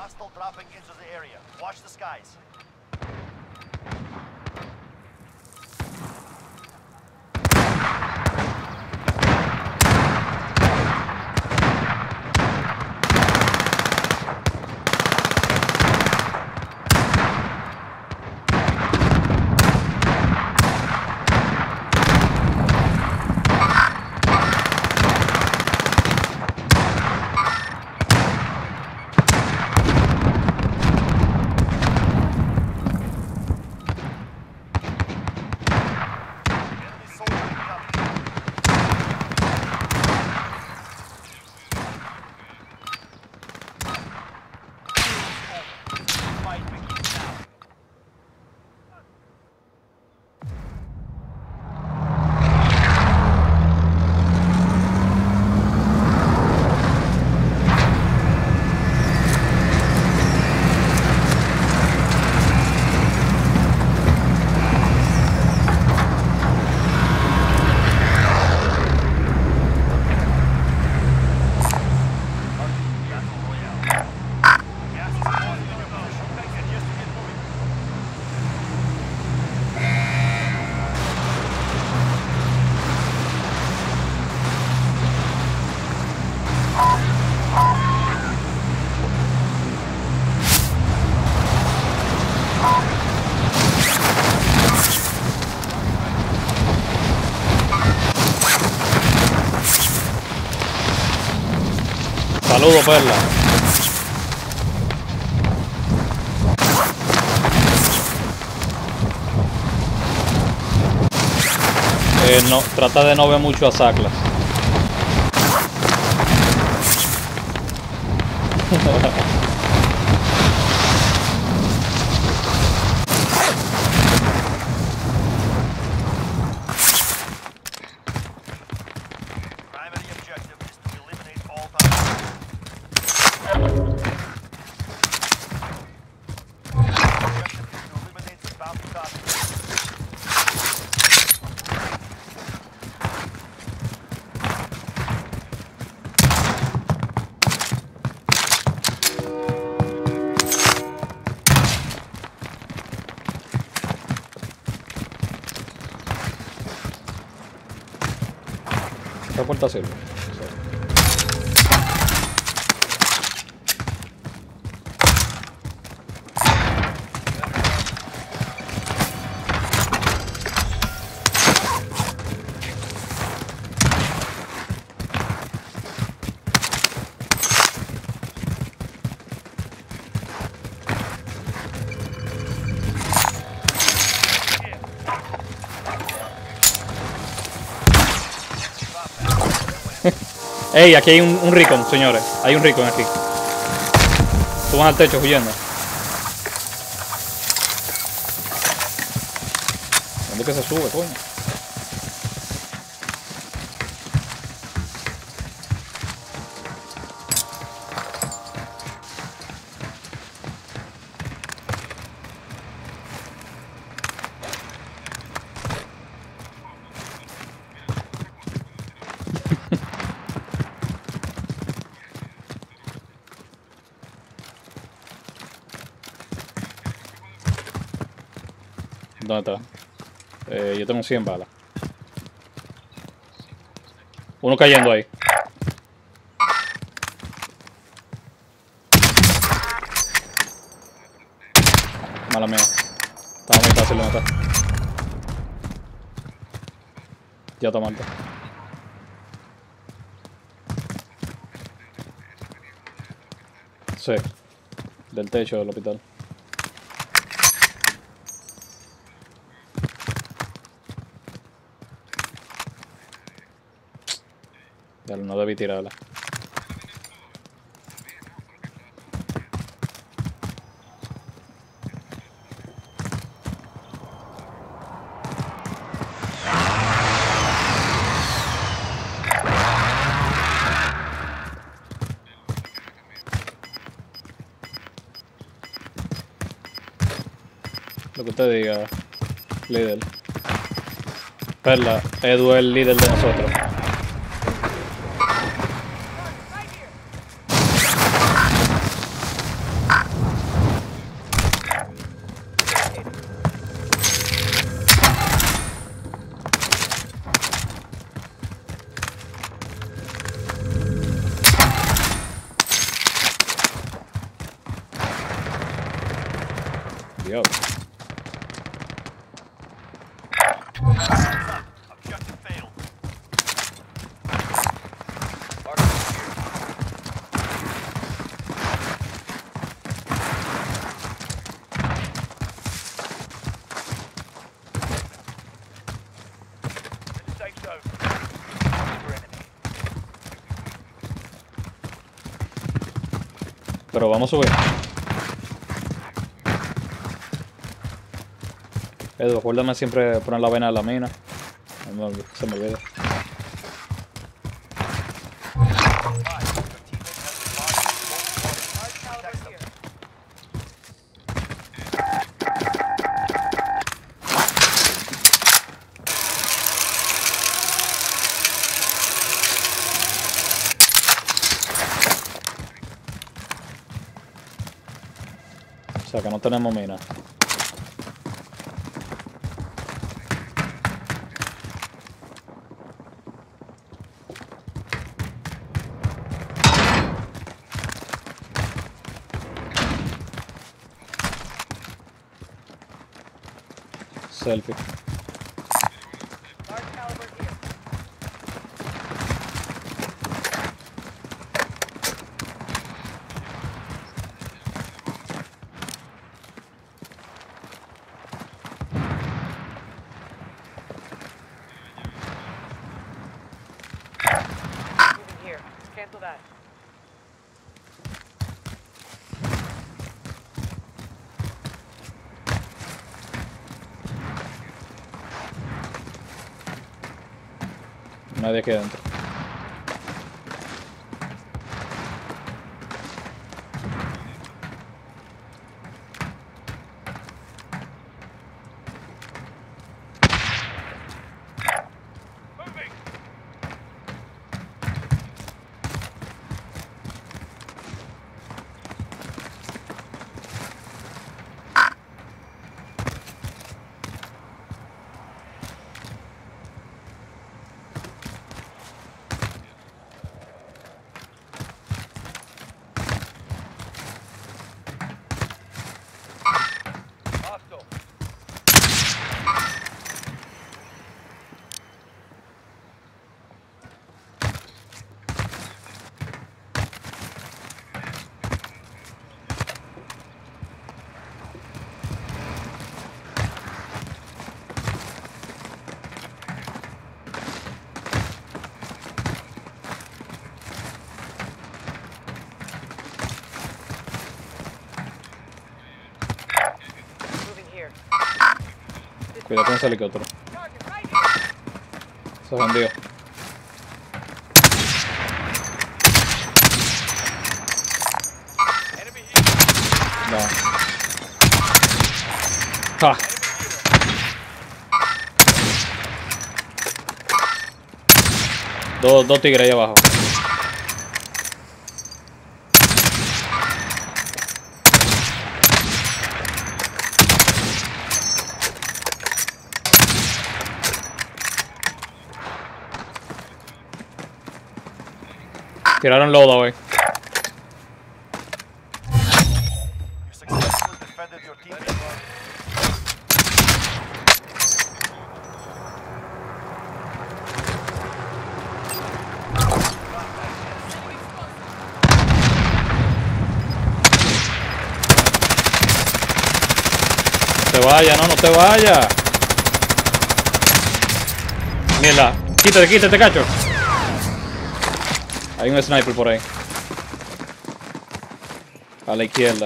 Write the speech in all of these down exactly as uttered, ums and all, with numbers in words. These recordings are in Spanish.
Hostile dropping into the area. Watch the skies. Saludos, Perla. Eh, no, trata de no ver mucho a Saclas. Esta puerta sirve. Ey, aquí hay un, un Recon, señores. Hay un Recon aquí. Suban al techo huyendo. ¿Dónde que se sube, coño? ¿Dónde está? Eh, yo tengo cien balas. Uno cayendo ahí. Mala mía. Estaba muy fácil de matar. Ya está muerto. Sí. Del techo del hospital. No debí tirarla. Lo que usted diga, líder. Perla, Edu es el líder de nosotros. Diablo. Objective failed. Safe zone. Your enemy. Pero vamos a subir. Edu, acuérdame siempre poner la vena en la mina. No me- se me olvida. O sea que no tenemos mina. Selfie. Large caliber here. Moving here. Let's cancel that. Nadie aquí adentro. Moving. Hostile. Moving here. Cuidado con ese helicóptero. Target right here. Se hundió. Enemy here. No. ¡Ja! Dos, dos tigres ahí abajo. Tiraron lodo, güey. You successfully defended your teammate. No te vaya, no, no te vaya. Mierda, quítate, quítate, cacho. Hay un sniper por ahí. A la izquierda.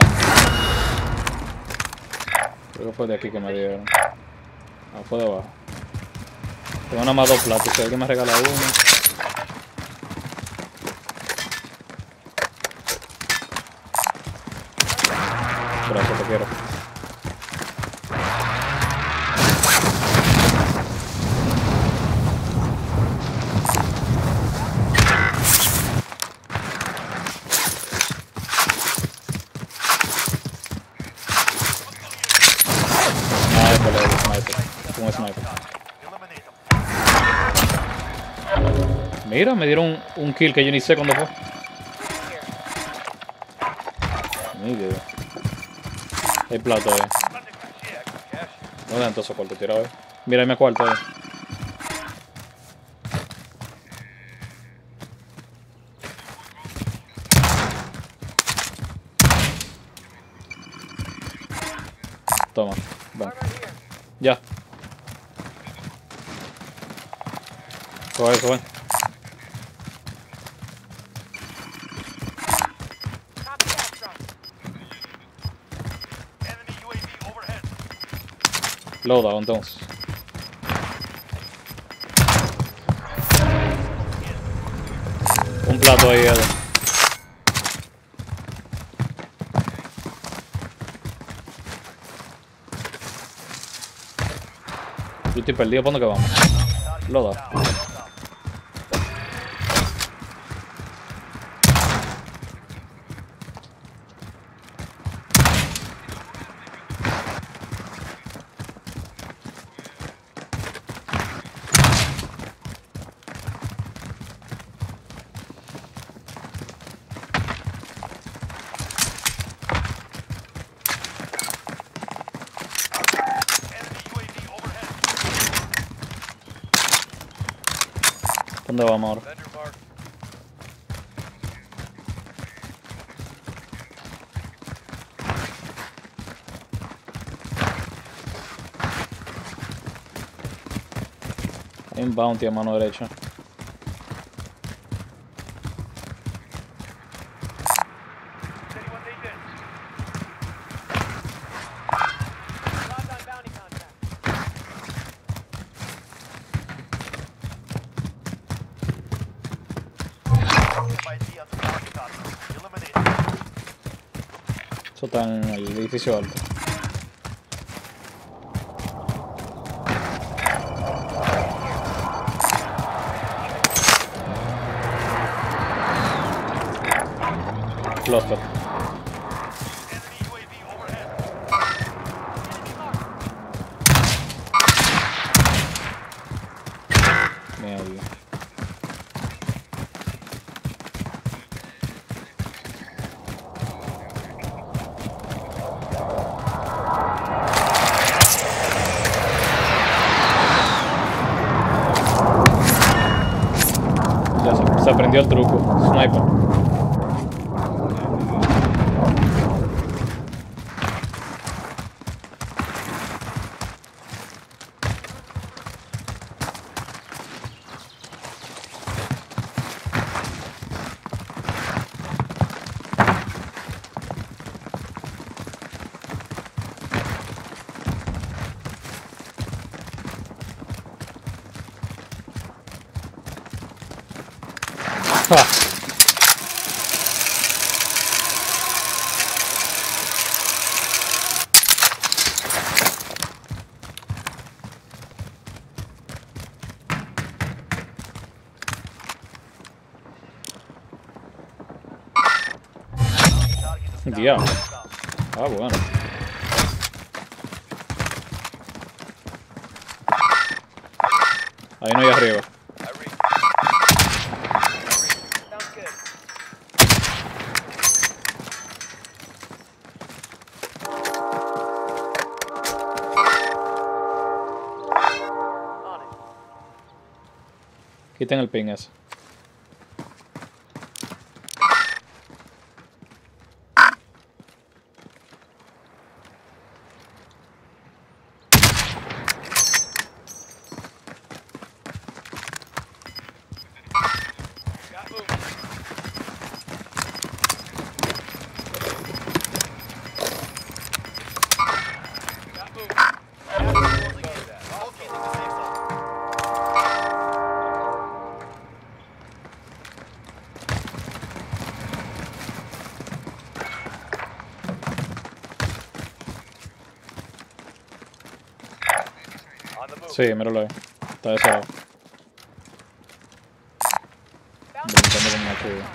Creo que fue de aquí que me dieron. Ah, fue de abajo. Tengo nada más dos platos. Si alguien me regala uno. Gracias, te quiero. Ah, vale, el sniper. Un sniper. Eliminate them. Mira, me dieron un, un kill que yo ni sé cuándo fue. Ni idea. Hay plato ahí. No dejan todo eso cuarto tirado ahí. Mira, ahí me cuarto ahí. Toma, ven. Armor here. Ya. Coge eso, ven. Copy that, Strong. Enemy U A V overhead. Loadout entonces. Un plato ahí, Edo. Yo estoy perdido, ¿por dónde que vamos? Loadout. Down. Well done. Enemy U A V overhead. ¿Dónde vamos ahora? Vendor mark. Hay un bounty a mano derecha. Is anyone taken? Logged on bounty contract. F I D on the bounty contract. Eliminate. Eso está en el edificio alto. Cluster. Enemy U A V overhead. Mierda. Ya se, se aprendió el truco. Sniper. Ja. Target is down. Diablo. Well done. Ah, bueno. Ahí no hay arriba. I read. Sounds good. On it. Quiten el ping ese. Got movement. Got movement. Closing in. Locating the safe zone. On the move. Sí, míralo ahí. Está de ese lado. Bounty Brincando con una cuba.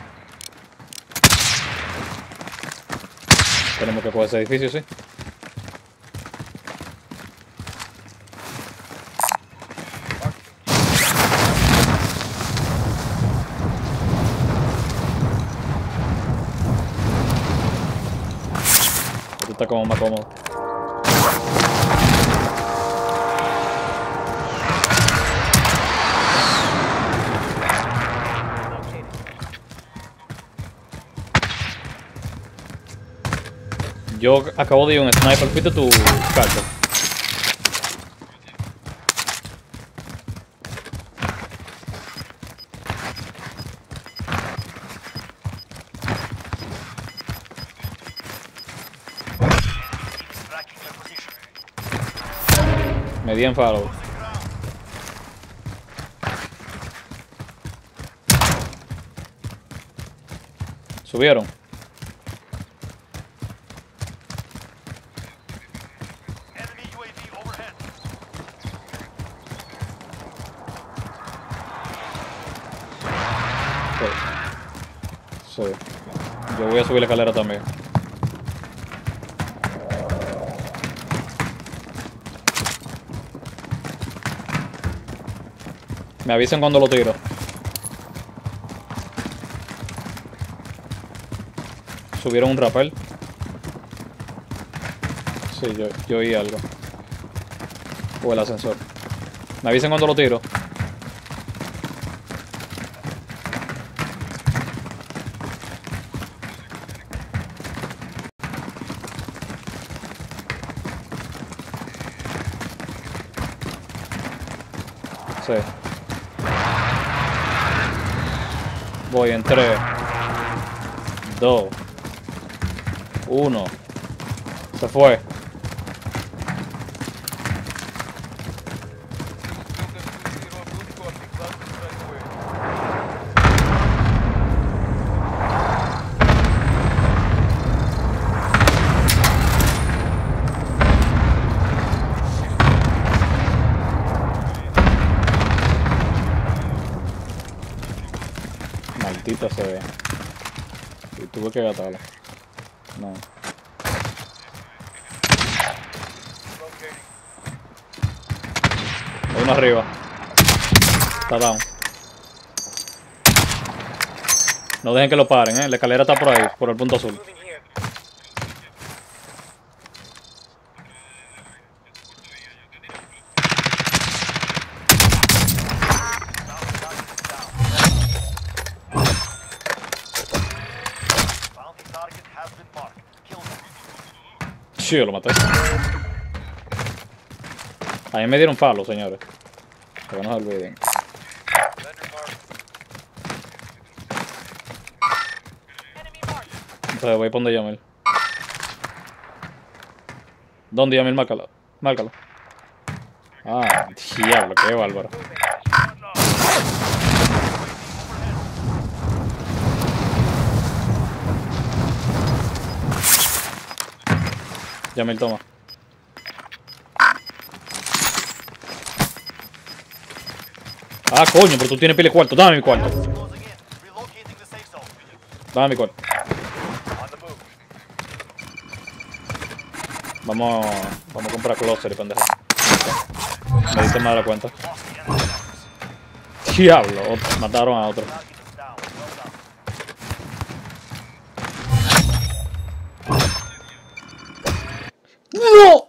Tenemos que coger ese edificio, sí. Esto está como más cómodo. Yo acabo de ir a un sniper. ¿Fuiste tu carta? Tracking their position. Me di en follow. Losing ground. Subieron. Enemy U A V overhead. Sí. Sí. Yo voy a subir la escalera también. Me avisan cuando lo tiro. Subieron un rappel. Sí, yo, yo oí algo. O el ascensor. Me avisan cuando lo tiro. Sí. Voy en tres, dos, uno. Se fue. Maldita sea. Y tuve que gatarla. No. Hay uno arriba. Está down. No dejen que lo paren, eh. La escalera está por ahí, por el punto azul. Moving here. Bounty target has been marked. Kill them. Sí, yo lo maté. A mí me dieron falo, señores. Para que no se olviden. Enemy marked. Entonces voy a poner Yamil. ¿Dónde Yamil? Márcalo. Márcalo. Ah, diablo, qué bárbaro. Yamil, toma. Ah, coño, pero tú tienes pile cuarto. Dame mi cuarto. Closing in. Relocating the safe zone. Dame mi cuarto. On the move. Vamos, vamos a comprar closer y pendejo. Me diste mal la cuenta. Lost the enemy numbers. Diablo, otro- mataron a otro. Target is down. Well done. ¡No!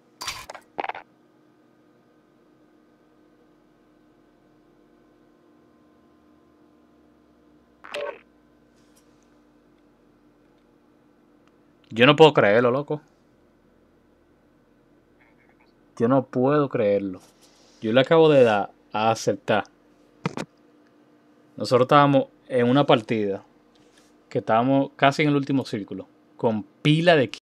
Yo no puedo creerlo, loco. Yo no puedo creerlo. Yo le acabo de dar a aceptar. Nosotros estábamos en una partida que estábamos casi en el último círculo, con pila de